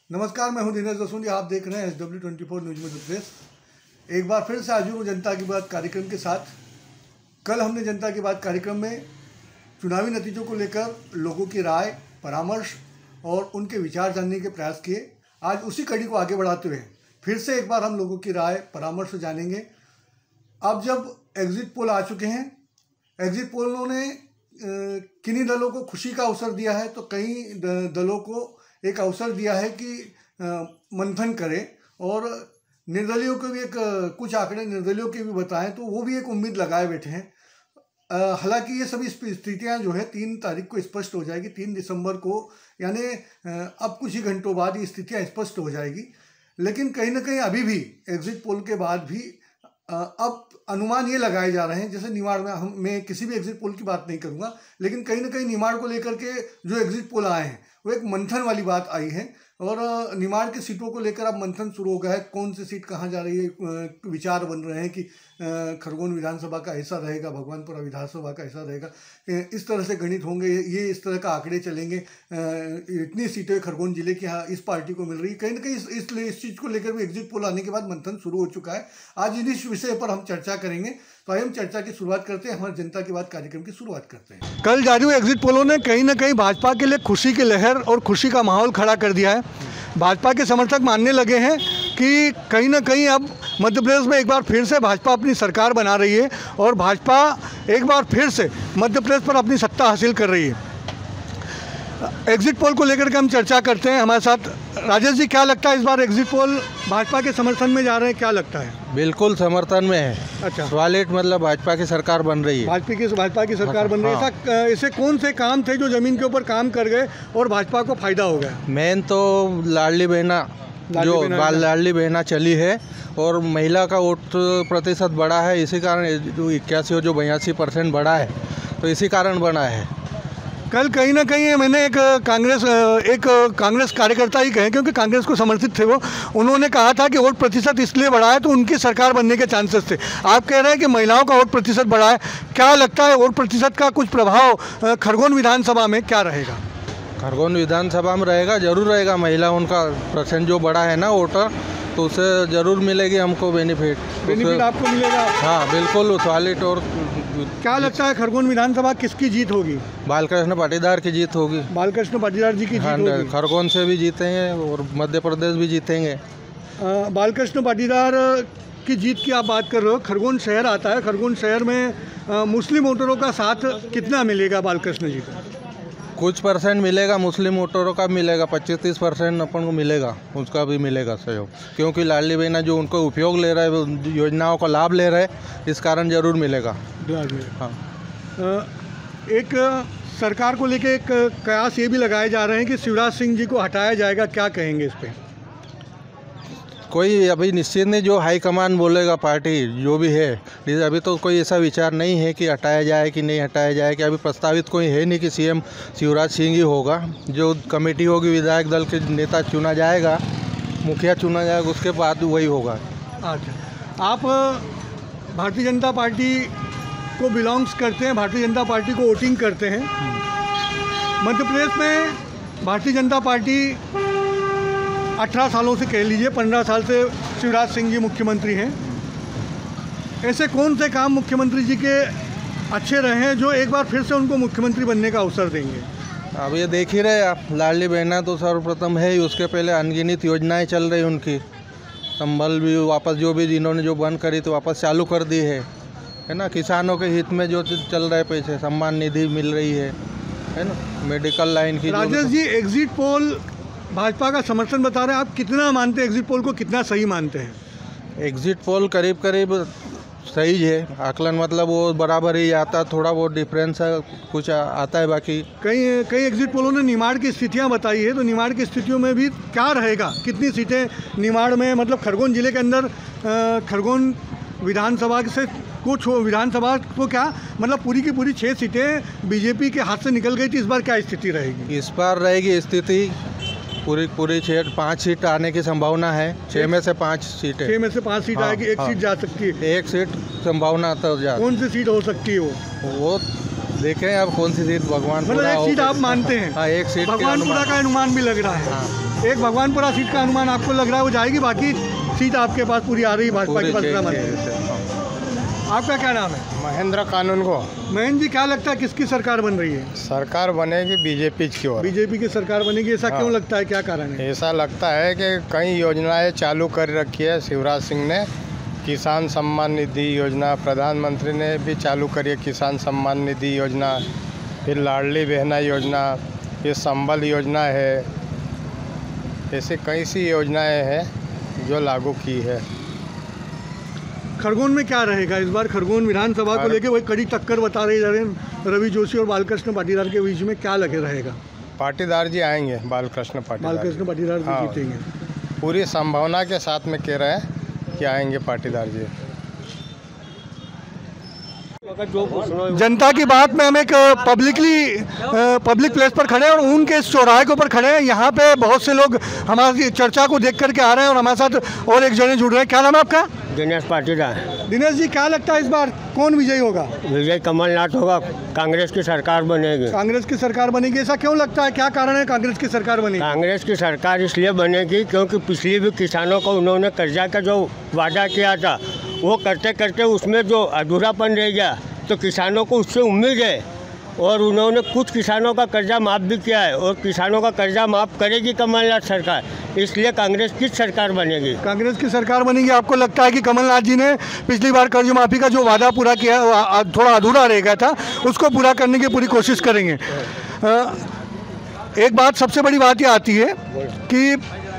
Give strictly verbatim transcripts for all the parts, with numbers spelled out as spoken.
नमस्कार, मैं हूं दिनेश जसूनी। आप देख रहे हैं S W twenty four news Madhya Pradesh. एक बार फिर से हाजिर हूं जनता की बात कार्यक्रम के साथ। कल हमने जनता की बात कार्यक्रम में चुनावी नतीजों को लेकर लोगों की राय, परामर्श और उनके विचार जानने के प्रयास किए। आज उसी कड़ी को आगे बढ़ाते हुए फिर से एक बार हम लोगों की राय, परामर्श जानेंगे। अब जब एग्जिट पोल आ चुके हैं, एग्जिट पोलों ने किन्हीं दलों को खुशी का अवसर दिया है तो कई दलों को एक अवसर दिया है कि मंथन करें और निर्दलियों को भी एक कुछ आंकड़े निर्दलियों के भी बताएं, तो वो भी एक उम्मीद लगाए बैठे हैं। हालांकि ये सभी स्थितियां जो है तीन तारीख को स्पष्ट हो जाएगी। तीन दिसंबर को यानी अब कुछ ही घंटों बाद ये स्थितियां स्पष्ट हो जाएगी। लेकिन कहीं ना कहीं अभी भी एग्जिट पोल के बाद भी अब अनुमान ये लगाए जा रहे हैं, जैसे निमाड़ में हम मैं किसी भी एग्जिट पोल की बात नहीं करूंगा, लेकिन कहीं ना कहीं निमाड़ को लेकर के जो एग्जिट पोल आए हैं वो एक मंथन वाली बात आई है और निमाड़ की सीटों को लेकर अब मंथन शुरू हो गया है। कौन सी सीट कहाँ जा रही है, विचार बन रहे हैं कि खरगोन विधानसभा का ऐसा रहेगा, भगवानपुरा विधानसभा का ऐसा रहेगा, इस तरह से गणित होंगे, ये इस तरह का आंकड़े चलेंगे, इतनी सीटें खरगोन जिले की यहाँ इस पार्टी को मिल रही है। कहीं ना कहीं इस इस, इस चीज़ को लेकर भी एग्जिट पोल आने के बाद मंथन शुरू हो चुका है। आज इस विषय पर हम चर्चा करेंगे। तो आइए हम चर्चा की शुरुआत करते हैं, हमारे जनता की बात कार्यक्रम की शुरुआत करते हैं। कल जारी हुए एग्जिट पोलों ने कहीं ना कहीं भाजपा के लिए खुशी की लहर और खुशी का माहौल खड़ा कर दिया है। भाजपा के समर्थक मानने लगे हैं कि कहीं ना कहीं अब मध्य प्रदेश में एक बार फिर से भाजपा अपनी सरकार बना रही है और भाजपा एक बार फिर से मध्य प्रदेश पर अपनी सत्ता हासिल कर रही है। एग्जिट पोल को लेकर के हम चर्चा करते हैं। हमारे साथ राजेश जी, क्या लगता है इस बार एग्जिट पोल भाजपा के समर्थन में जा रहे हैं, क्या लगता है? बिल्कुल समर्थन में है। अच्छा, सॉलिड मतलब भाजपा की सरकार बन रही है। भाजपा की भाजपा की सरकार बन रही है। हाँ। ऐसा ऐसे कौन से काम थे जो जमीन के ऊपर काम कर गए और भाजपा को फायदा हो गया? मेन तो लाडली बहना जो लाडली बहना चली है और महिला का वोट प्रतिशत बढ़ा है, इसी कारण जो इक्यासी जो बयासी परसेंट बढ़ा है, तो इसी कारण बना है। कल कहीं ना कहीं मैंने एक कांग्रेस एक कांग्रेस कार्यकर्ता ही कहे, क्योंकि कांग्रेस को समर्थित थे वो, उन्होंने कहा था कि वोट प्रतिशत इसलिए बढ़ा है तो उनकी सरकार बनने के चांसेस थे। आप कह रहे हैं कि महिलाओं का वोट प्रतिशत बढ़ा है। क्या लगता है वोट प्रतिशत का कुछ प्रभाव खरगोन विधानसभा में क्या रहेगा? खरगोन विधानसभा में रहेगा, जरूर रहेगा। महिला उनका परसेंट जो बढ़ा है ना वोटर, तो उससे ज़रूर मिलेगी हमको बेनिफिट। बेनिफिट आपको मिलेगा? हाँ बिल्कुल, सॉलिड। और क्या लगता है खरगोन विधानसभा किसकी जीत होगी? बालकृष्ण पाटीदार की जीत होगी। बालकृष्ण पाटीदार जी की जीत होगी। खरगोन से भी जीतेंगे और मध्य प्रदेश भी जीतेंगे। बालकृष्ण पाटीदार की जीत की आप बात कर रहे हो, खरगोन शहर आता है। खरगोन शहर में आ, मुस्लिम वोटरों का साथ कितना मिलेगा बालकृष्ण जी को? कुछ परसेंट मिलेगा, मुस्लिम वोटरों का मिलेगा, पच्चीस तीस परसेंट अपन को मिलेगा, उसका भी मिलेगा सहयोग, क्योंकि लाडली बहना जो उनको उपयोग ले रहा है, योजनाओं का लाभ ले रहे हैं, इस कारण जरूर मिलेगा। हाँ। एक सरकार को लेके एक कयास ये भी लगाए जा रहे हैं कि शिवराज सिंह जी को हटाया जाएगा, क्या कहेंगे इस पे? कोई अभी निश्चित नहीं, जो हाईकमान बोलेगा पार्टी जो भी है, अभी तो कोई ऐसा विचार नहीं है कि हटाया जाए कि नहीं हटाया जाए, कि अभी प्रस्तावित कोई है नहीं कि सीएम शिवराज सिंह ही होगा। जो कमेटी होगी, विधायक दल के नेता चुना जाएगा, मुखिया चुना जाएगा, उसके बाद वही होगा। अच्छा, आप भारतीय जनता पार्टी को बिलोंग्स करते हैं, भारतीय जनता पार्टी को वोटिंग करते हैं। मध्य प्रदेश में भारतीय जनता पार्टी अठारह सालों से कह लीजिए, पंद्रह साल से शिवराज सिंह जी मुख्यमंत्री हैं। ऐसे कौन से काम मुख्यमंत्री जी के अच्छे रहे हैं जो एक बार फिर से उनको मुख्यमंत्री बनने का अवसर देंगे? अब ये देख ही रहे आप, लाडली बहना तो सर्वप्रथम है ही, उसके पहले अनगिनत योजनाएं चल रही उनकी। संबल भी वापस जो भी जिन्होंने जो बंद करी तो वापस चालू कर दी है, है ना। किसानों के हित में जो चल रहे पैसे, सम्मान निधि मिल रही है, है ना। मेडिकल लाइन की। राजेश जी, एग्जिट पोल भाजपा का समर्थन बता रहे हैं, आप कितना मानते हैं एग्जिट पोल को, कितना सही मानते हैं? एग्जिट पोल करीब करीब सही है, आकलन मतलब वो बराबर ही आता, थोड़ा बहुत डिफरेंस है, कुछ आता है। बाकी कई कई एग्जिट पोलों ने निमाड़ की स्थितियां बताई है, तो निमाड़ की स्थितियों में भी क्या रहेगा, कितनी सीटें निमाड़ में, मतलब खरगोन जिले के अंदर खरगोन विधानसभा से कुछ विधानसभा को क्या मतलब पूरी की पूरी छः सीटें बीजेपी के हाथ से निकल गई थी। इस बार क्या स्थिति रहेगी? इस बार रहेगी स्थिति पूरी पूरी छः पाँच सीट आने की संभावना है। छः में से पाँच सीटें छः में से पाँच सीट आएगी। एक सीट जा सकती है, एक सीट संभावना तो जा। कौन सी सीट हो सकती है वो? वो देखें अब कौन सी सीट भगवानपुरा मतलब एक हो। सीट आप मानते हैं? हाँ, एक सीट के भगवानपुरा अनुमान- का अनुमान भी लग रहा है। हाँ। एक भगवानपुरा सीट का अनुमान आपको लग रहा है वो जाएगी, बाकी सीट आपके पास पूरी आ रही है भाजपा की पूरे पलटा चेक मार किए के। थे, हाँ। आपका क्या नाम है? महेंद्र कानून को महेंद्र जी, क्या लगता है किसकी सरकार बन रही है? सरकार बनेगी बीजेपी की ओर। बीजेपी की सरकार बनेगी, ऐसा हाँ। क्यों लगता है, क्या कारण है? ऐसा लगता है कि कई योजनाएं चालू कर रखी है शिवराज सिंह ने। किसान सम्मान निधि योजना प्रधानमंत्री ने भी चालू करी है, किसान सम्मान निधि योजना, फिर लाडली बहना योजना, फिर संबल योजना है। ऐसे कई सी योजनाएं हैं जो लागू की है। खरगोन में क्या रहेगा इस बार? खरगोन विधानसभा को खर- लेके वही कड़ी टक्कर बता रहे जा रहे हैं रवि जोशी और बालकृष्ण पाटीदार के बीच में, क्या लगे रहेगा? पाटीदार जी आएंगे, बालकृष्ण पाटीदार बालकृष्ण पाटीदार हाँ। जी जीतेंगे। पूरी संभावना के साथ में कह रहे हैं कि आएंगे पाटीदार जी। जनता की बात में हम एक पब्लिकली पब्लिक प्लेस पर खड़े हैं और ऊन के इस चौराहे के ऊपर खड़े हैं। यहाँ पे बहुत से लोग हमारी चर्चा को देख करके आ रहे हैं और हमारे साथ और एक जने जुड़ रहे हैं। क्या नाम है आपका? दिनेश पाटीदार। दिनेश जी, क्या लगता है इस बार कौन विजयी होगा? विजय कमलनाथ होगा, कांग्रेस की सरकार बनेगी। कांग्रेस की सरकार बनेगी, ऐसा क्यों लगता है, क्या कारण है कांग्रेस की सरकार बनेगी? कांग्रेस की सरकार इसलिए बनेगी क्योंकि पिछली भी किसानों को उन्होंने कर्जा का जो वादा किया था वो करते करते उसमें जो अधूरापन रह गया, तो किसानों को उससे उम्मीद है और उन्होंने कुछ किसानों का कर्जा माफ़ भी किया है और किसानों का कर्जा माफ़ करेगी कमलनाथ सरकार, इसलिए कांग्रेस की सरकार बनेगी। कांग्रेस की सरकार बनेगी। आपको लगता है कि कमलनाथ जी ने पिछली बार कर्ज माफी का जो वादा पूरा किया वो आ- थोड़ा अधूरा रह गया था, उसको पूरा करने की पूरी कोशिश करेंगे? अ, एक बात, सबसे बड़ी बात ये आती है कि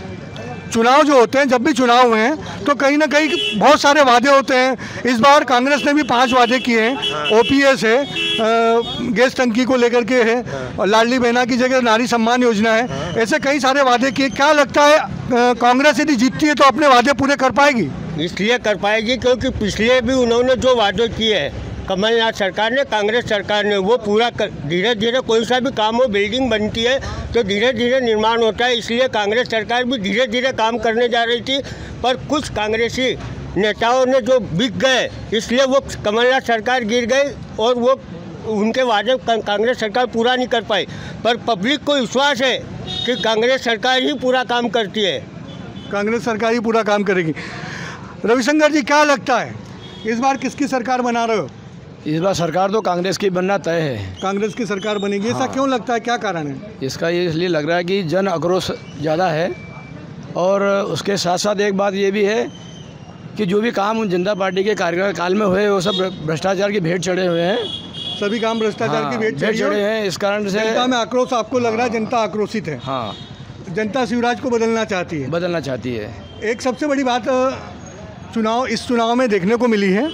चुनाव जो होते हैं, जब भी चुनाव हुए हैं तो कहीं ना कहीं बहुत सारे वादे होते हैं। इस बार कांग्रेस ने भी पांच वादे किए हैं। ओपीएस है, अ, गैस टंकी को लेकर के है, और लाडली बहना की जगह नारी सम्मान योजना है। ऐसे कई सारे वादे किए। क्या लगता है अ, कांग्रेस यदि जीतती है तो अपने वादे पूरे कर पाएगी? इसलिए कर पाएगी क्योंकि पिछले भी उन्होंने जो वादे किए हैं कमलनाथ सरकार ने, कांग्रेस सरकार ने, वो पूरा कर, धीरे धीरे कोई सा भी काम हो, बिल्डिंग बनती है तो धीरे धीरे निर्माण होता है। इसलिए कांग्रेस सरकार भी धीरे धीरे काम करने जा रही थी, पर कुछ कांग्रेसी नेताओं ने जो बिक गए इसलिए वो कमलनाथ सरकार गिर गई और वो उनके वादे कांग्रेस सरकार पूरा नहीं कर पाई। पर पब्लिक को विश्वास है कि कांग्रेस सरकार ही पूरा काम करती है। कांग्रेस सरकार ही पूरा काम करेगी। रविशंकर जी, क्या लगता है इस बार किसकी सरकार बना रहे हो? इस बार सरकार तो कांग्रेस की बनना तय है। कांग्रेस की सरकार बनेगी, ऐसा हाँ। क्यों लगता है, क्या कारण है? इसका ये इसलिए लग रहा है कि जन आक्रोश ज़्यादा है और उसके साथ साथ एक बात ये भी है कि जो भी काम जनता पार्टी के कार्यकाल में हुए वो सब भ्रष्टाचार की भेंट चढ़े हुए हैं। सभी काम भ्रष्टाचार हाँ, की भेंट भेंट चढ़ी है। चढ़े हैं, इस कारण से जनता में आक्रोश आपको लग रहा है, जनता आक्रोशित है। हाँ, जनता शिवराज को बदलना चाहती है। बदलना चाहती है। एक सबसे बड़ी बात अ, चुनाव इस चुनाव में देखने को मिली है,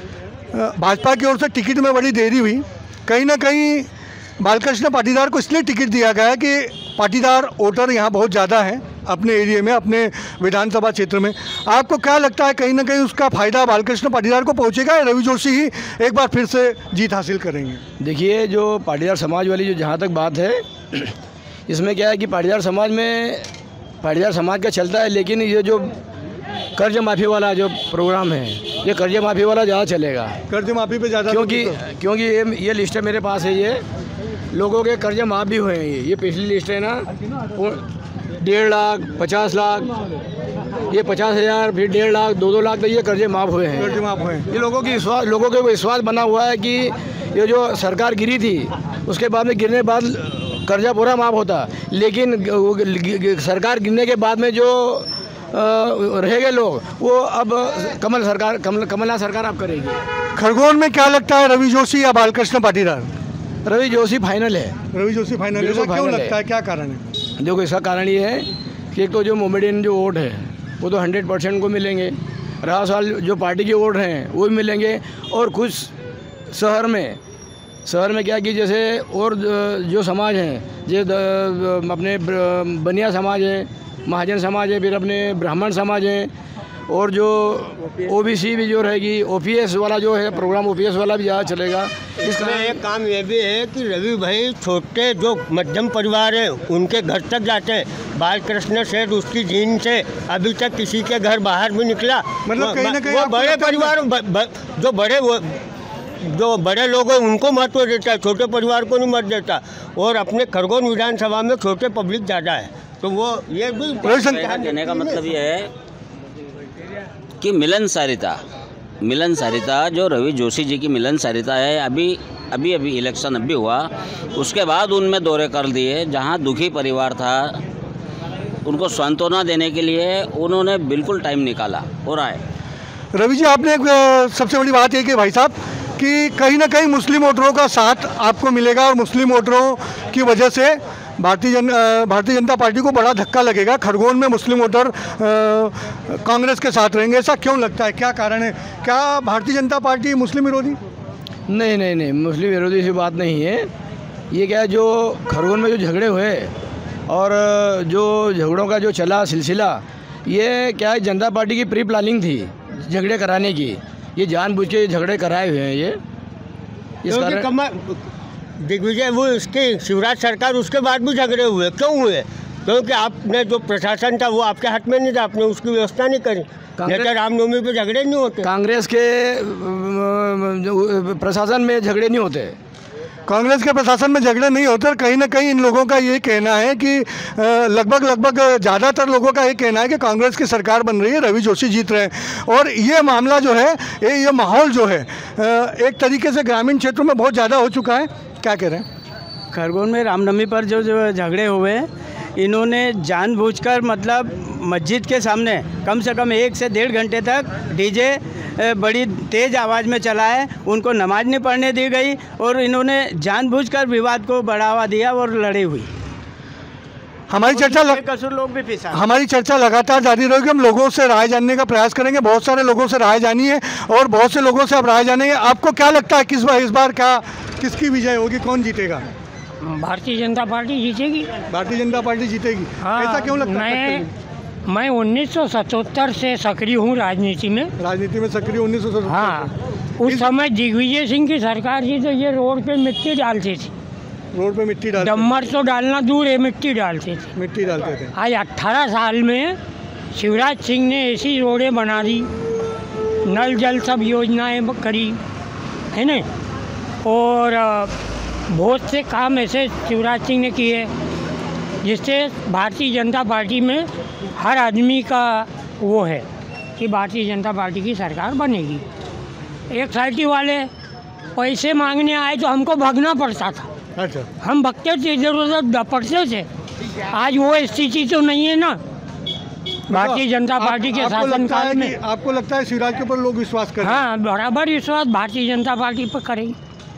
अ, भाजपा की ओर से टिकट में बड़ी देरी हुई। कहीं ना कहीं बालकृष्ण पाटीदार को इसलिए टिकट दिया गया है कि पाटीदार वोटर यहाँ बहुत ज़्यादा हैं अपने एरिया में, अपने विधानसभा क्षेत्र में। आपको क्या लगता है, कहीं ना कहीं उसका फ़ायदा बालकृष्ण पाटीदार को पहुँचेगा या रवि जोशी ही एक बार फिर से जीत हासिल करेंगे? देखिए, जो पाटीदार समाज वाली जो जहाँ तक बात है, इसमें क्या है कि पाटीदार समाज में पाटीदार समाज का चलता है, लेकिन ये जो कर्ज माफ़ी वाला जो प्रोग्राम है, ये कर्ज माफ़ी वाला ज़्यादा चलेगा। कर्ज माफ़ी पे ज़्यादा, क्योंकि क्योंकि ये ये लिस्ट है मेरे पास है, ये लोगों के कर्ज माफ़ भी हुए हैं। ये ये पिछली लिस्ट है ना, वो डेढ़ लाख, पचास लाख, ये पचास हज़ार, फिर डेढ़ लाख, दो दो लाख तक ये कर्जे माफ़ हुए हैं। कर्ज माफ़ हुए हैं। ये लोगों की विश्वास लोगों के विश्वास बना हुआ है कि ये जो सरकार गिरी थी उसके बाद में गिरने के बाद कर्जा पूरा माफ़ होता, लेकिन वो ग- ग- सरकार गिरने के बाद में जो अ, रह गए लोग, वो अब कमल सरकार कमल कमलनाथ सरकार अब करेगी। खरगोन में क्या लगता है, रवि जोशी या बालकृष्ण पाटीदार? रवि जोशी फाइनल है। रवि जोशी फाइनल। बिल्कुल ऐसा क्यों फाइनल लगता है। है, क्या कारण है? देखो, इसका कारण ये है कि एक तो जो मोमेडियन जो वोट है वो तो हंड्रेड परसेंट को मिलेंगे, रहा साल जो पार्टी के वोट हैं वो भी मिलेंगे, और कुछ शहर में शहर में क्या कि जैसे और जो समाज हैं, जो अपने बनिया समाज है, महाजन समाज है, फिर अपने ब्राह्मण समाज हैं, और जो ओबीसी भी जो रहेगी, ओपीएस वाला जो है प्रोग्राम, ओपीएस वाला भी ज़्यादा चलेगा। इसमें एक काम ये भी है कि रवि भाई छोटे जो मध्यम परिवार है उनके घर तक जाते हैं। बालकृष्ण सेठ उसकी जीन से अभी तक किसी के घर बाहर भी निकला, मतलब वो- कहीं ना कहीं वो आपको बड़े लगता है परिवार ब, ब, जो बड़े वो जो बड़े लोग हैं उनको महत्व देता है, छोटे परिवार को नहीं महत्व देता। और अपने खरगोन विधानसभा में छोटे पब्लिक ज़्यादा है, तो वो ये भी कहने का मतलब ये है कि मिलनसारिता मिलनसारिता जो रवि जोशी जी की मिलनसारिता है, अभी अभी अभी इलेक्शन अभी हुआ, उसके बाद उनमें दौरे कर दिए। जहां दुखी परिवार था उनको सांत्वना देने के लिए उन्होंने बिल्कुल टाइम निकाला और आए। रवि जी, आपने एक अ, सबसे बड़ी बात है कि भाई साहब कि कहीं ना कहीं मुस्लिम वोटरों का साथ आपको मिलेगा और मुस्लिम वोटरों की वजह से भारतीय जन अ, भारतीय जनता पार्टी को बड़ा धक्का लगेगा। खरगोन में मुस्लिम वोटर अ, कांग्रेस के साथ रहेंगे, ऐसा क्यों लगता है? क्या कारण है? क्या भारतीय जनता पार्टी मुस्लिम विरोधी? नहीं नहीं नहीं, मुस्लिम विरोधी सी बात नहीं है। ये क्या है, जो खरगोन में जो झगड़े हुए और जो झगड़ों का जो चला सिलसिला, ये क्या है, जनता पार्टी की प्री प्लानिंग थी झगड़े कराने की। ये जानबूझ के झगड़े कराए हुए हैं ये इस कारण। दिग्विजय वो इसके शिवराज सरकार उसके बाद भी झगड़े हुए, क्यों हुए? क्योंकि आपने जो प्रशासन था वो आपके हाथ में नहीं था, आपने उसकी व्यवस्था नहीं करी। नहीं तो रामनवमी पे झगड़े नहीं होते। कांग्रेस के प्रशासन में झगड़े नहीं होते। कांग्रेस के प्रशासन में झगड़े नहीं होते। कहीं ना कहीं इन लोगों का ये कहना है कि लगभग लगभग ज़्यादातर लोगों का ये कहना है कि कांग्रेस की सरकार बन रही है, रवि जोशी जीत रहे हैं। और ये मामला जो है, ये ये माहौल जो है एक तरीके से ग्रामीण क्षेत्रों में बहुत ज़्यादा हो चुका है। क्या कह रहे हैं? खरगोन में रामनवमी पर जो जो झगड़े हुए, इन्होंने जानबूझकर मतलब मस्जिद के सामने कम से कम एक से डेढ़ घंटे तक डीजे बड़ी तेज़ आवाज़ में चलाए, उनको नमाज नहीं पढ़ने दी गई और इन्होंने जानबूझकर विवाद को बढ़ावा दिया और लड़ाई हुई। हमारी चर्चा लग... कसूर लोग भी पिसा हमारी चर्चा लगातार जारी रहेगी। हम लोगों से राय जानने का प्रयास करेंगे, बहुत सारे लोगों से राय जानी है और बहुत से लोगों से अब राय जानेंगे। आपको क्या लगता है किस बार इस बार क्या किसकी विजय होगी, कौन जीतेगा? भारतीय जनता पार्टी जीतेगी। भारतीय जनता पार्टी जीतेगी। हाँ, ऐसा क्यों लगता है? मैं मैं उन्नीस सौ सतहत्तर से सक्रिय हूँ राजनीति में। राजनीति में सक्रिय उन्नीस सौ सतहत्तर। हाँ, उस समय दिग्विजय सिंह की सरकार थी तो ये रोड पे मिट्टी डालती थी। रोड पे मिट्टी डालते डम्मर तो डालना दूर है, मिट्टी डालते थे मिट्टी डालते थे। आज अट्ठारह साल में शिवराज सिंह ने ऐसी रोडें बना दी, नल जल सब योजनाएं करी है न, और बहुत से काम ऐसे शिवराज सिंह ने किए जिससे भारतीय जनता पार्टी में हर आदमी का वो है कि भारतीय जनता पार्टी की सरकार बनेगी। एक साइड वाले पैसे मांगने आए तो हमको भागना पड़ता था। अच्छा, हम भगते थे, इधर उधर दपटते थे। आज वो स्थिति तो नहीं है ना भारतीय जनता पार्टी के शासनकाल में। आपको लगता है शिवराज के ऊपर लोग विश्वास करें? हाँ, बराबर विश्वास भारतीय जनता पार्टी पर करेंगे।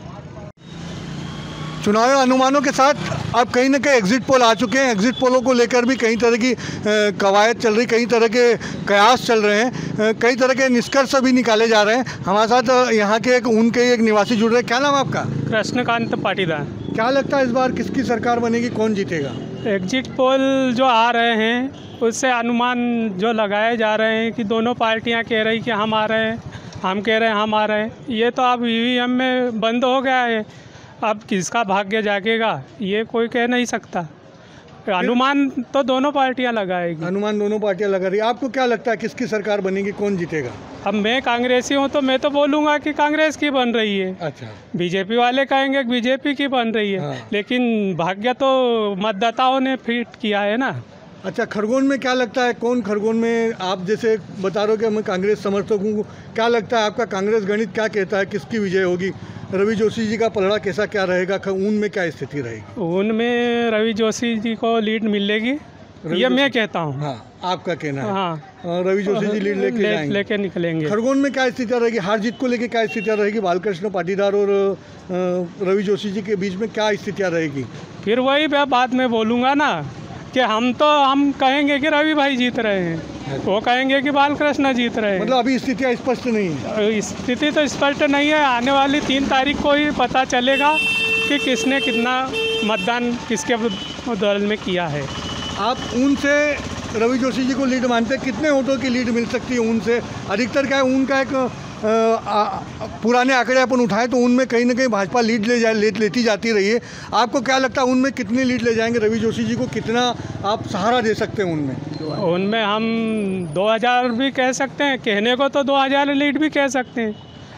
चुनावी अनुमानों के साथ अब कहीं ना कहीं एग्जिट पोल आ चुके हैं। एग्जिट पोलों को लेकर भी कई तरह की कवायद चल रही, कई तरह के कयास चल रहे हैं, कई तरह के निष्कर्ष भी निकाले जा रहे हैं। हमारे साथ यहाँ के एक उनके एक निवासी जुड़ रहे हैं। क्या नाम है आपका? कृष्णकांत पाटीदार। क्या लगता है इस बार किसकी सरकार बनेगी, कौन जीतेगा? एग्जिट पोल जो आ रहे हैं उससे अनुमान जो लगाए जा रहे हैं कि दोनों पार्टियां कह रही कि हम आ रहे हैं, हम कह रहे हैं हम आ रहे हैं। ये तो अब ई वी एम में बंद हो गया है, अब किसका भाग्य जागेगा ये कोई कह नहीं सकता। अनुमान तो दोनों पार्टियां लगाएगी। अनुमान दोनों पार्टियां लगा रही है। आपको क्या लगता है किसकी सरकार बनेगी, कौन जीतेगा? अब मैं कांग्रेसी हूं तो मैं तो बोलूँगा कि कांग्रेस की बन रही है। अच्छा, बीजेपी वाले कहेंगे कि बीजेपी की बन रही है। हाँ। लेकिन भाग्य तो मतदाताओं ने फिट किया है ना। अच्छा, खरगोन में क्या लगता है कौन खरगोन में, आप जैसे बता रहे हो कि मैं कांग्रेस समर्थक हूँ, क्या लगता है आपका कांग्रेस गणित क्या कहता है किसकी विजय होगी? रवि जोशी जी का पलड़ा कैसा क्या रहेगा? ऊन में क्या स्थिति रहेगी? ऊन में रवि जोशी जी को लीड मिलेगी, ये मैं कहता हूँ। हाँ, आपका कहना है। हाँ, रवि जोशी जी लीड लेके ले, जाएंगे, लेके निकलेंगे। खरगोन में क्या स्थिति रहेगी? हार जीत को लेके क्या स्थितियाँ रहेगी? बालकृष्ण पाटीदार और रवि जोशी जी के बीच में क्या स्थितियाँ रहेगी? फिर वही मैं बाद में बोलूँगा ना कि हम तो हम कहेंगे कि रवि भाई जीत रहे हैं, वो कहेंगे कि बालकृष्ण जीत रहे हैं। मतलब अभी स्थितियाँ स्पष्ट नहीं है? स्थिति तो स्पष्ट नहीं है। आने वाली तीन तारीख को ही पता चलेगा कि किसने कितना मतदान किसके दल में किया है। आप उनसे रवि जोशी जी को लीड मानते हैं? कितने वोटों की लीड मिल सकती है उनसे? अधिकतर क्या है, उनका एक आ, आ, पुराने आंकड़े अपन उठाएं तो उनमें कहीं ना कहीं भाजपा लीड ले जाए ले, लेती जाती रही है। आपको क्या लगता है उनमें कितनी लीड ले जाएंगे रवि जोशी जी को? कितना आप सहारा दे सकते हैं उनमें? उनमें हम दो हज़ार भी कह सकते हैं, कहने को तो दो हज़ार लीड भी कह सकते हैं,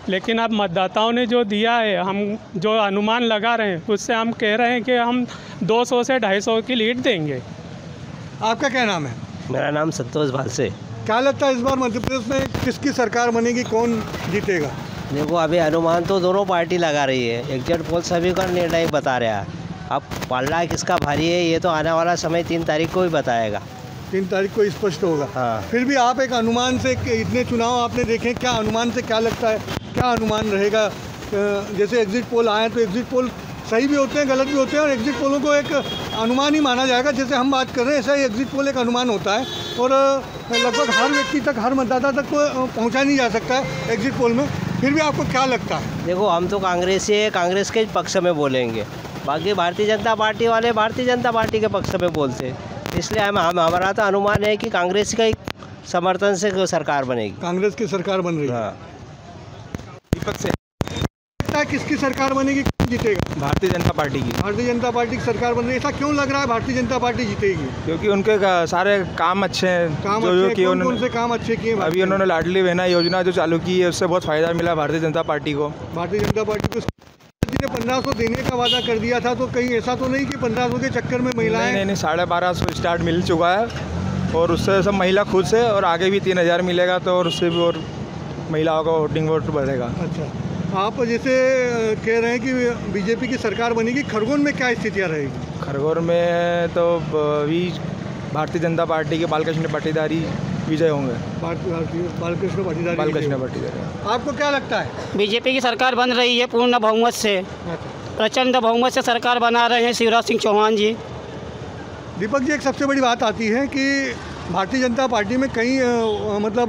लेकिन अब मतदाताओं ने जो दिया है, हम जो अनुमान लगा रहे हैं उससे हम कह रहे हैं कि हम दो सौ से ढाई सौ की लीड देंगे। आपका क्या नाम है? मेरा नाम संतोष भालसे। क्या लगता है इस बार मध्य प्रदेश में किसकी सरकार बनेगी, कौन जीतेगा? देखो अभी अनुमान तो दोनों पार्टी लगा रही है, एग्जिट पोल सभी का निर्णय बता रहा है। अब पलड़ा किसका भारी है ये तो आने वाला समय तीन तारीख को ही बताएगा। तीन तारीख को स्पष्ट होगा। हाँ। फिर भी आप एक अनुमान से, इतने चुनाव आपने देखे, क्या अनुमान से क्या लगता है, क्या अनुमान रहेगा? जैसे एग्जिट पोल आए तो एग्जिट पोल सही भी होते हैं, गलत भी होते हैं, और एग्जिट पोलों को एक अनुमान ही माना जाएगा। जैसे हम बात कर रहे हैं ऐसा ही एग्जिट पोल एक अनुमान होता है, और लगभग हर व्यक्ति तक, हर मतदाता तक को पहुँचा नहीं जा सकता है एग्जिट पोल में। फिर भी आपको क्या लगता है? देखो हम तो कांग्रेस से कांग्रेस के पक्ष में बोलेंगे, बाकी भारतीय जनता पार्टी वाले भारतीय जनता पार्टी के पक्ष में बोलते हैं, इसलिए हम हम हमारा तो अनुमान है कि कांग्रेस का ही समर्थन से सरकार बनेगी। कांग्रेस की सरकार बन रही है। हाँ। दीपक से किसकी सरकार बनेगी, कौन जीतेगा? भारतीय जनता पार्टी की। भारतीय जनता पार्टी की सरकार बन रही है। ऐसा क्यों लग रहा है भारतीय जनता पार्टी जीतेगी? क्योंकि उनके सारे काम अच्छे हैं। काम जो अच्छे जो किए कौन, कौन उन्होंने से काम अच्छे किए? अभी उन्होंने लाडली बहना योजना जो चालू की है उससे बहुत फ़ायदा मिला भारतीय जनता पार्टी को। भारतीय जनता पार्टी को ने पंद्रह सौ देने का वादा कर दिया था, तो कहीं ऐसा तो नहीं कि पंद्रह सौ के चक्कर में महिलाएं? नहीं नहीं, साढ़े बारह सौ स्टार्ट मिल चुका है, और उससे सब महिला खुद से, और आगे भी तीन हज़ार मिलेगा, तो और उससे भी और महिलाओं का वोटिंग वोट बढ़ेगा। अच्छा, आप जैसे कह रहे हैं कि बीजेपी की सरकार बनेगी, खरगोन में क्या स्थितियाँ रहेगी? खरगोन में तो अभी भारतीय जनता पार्टी के बालकृष्ण पाटीदारी विजय होंगे। बालकृष्ण पाटीदारी बालकृष्ण पाटीदारी। आपको क्या लगता है? बीजेपी की सरकार बन रही है पूर्ण बहुमत से, प्रचंड बहुमत से सरकार बना रहे हैं शिवराज सिंह चौहान जी। दीपक जी, एक सबसे बड़ी बात आती है कि भारतीय जनता पार्टी में कई मतलब